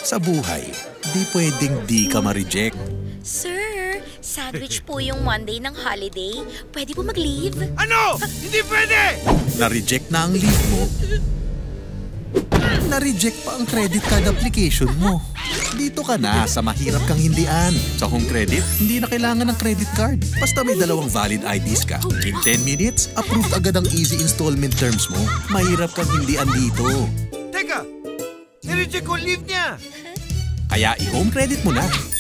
Sa buhay, di pwedeng di ka ma-reject. Sir, sandwich po yung Monday ng holiday. Pwede po mag-leave? Ano? Hindi pwede! Na-reject na ang leave mo. Na-reject pa ang credit card application mo. Dito ka na sa mahirap kang hindian. Sa Home Credit, hindi na kailangan ng credit card. Basta may dalawang valid IDs ka. In 10 minutes, approved agad ang easy installment terms mo. Mahirap kang hindian dito. Teka! Nireject ko leave niya! Kaya i-Home Credit mo na.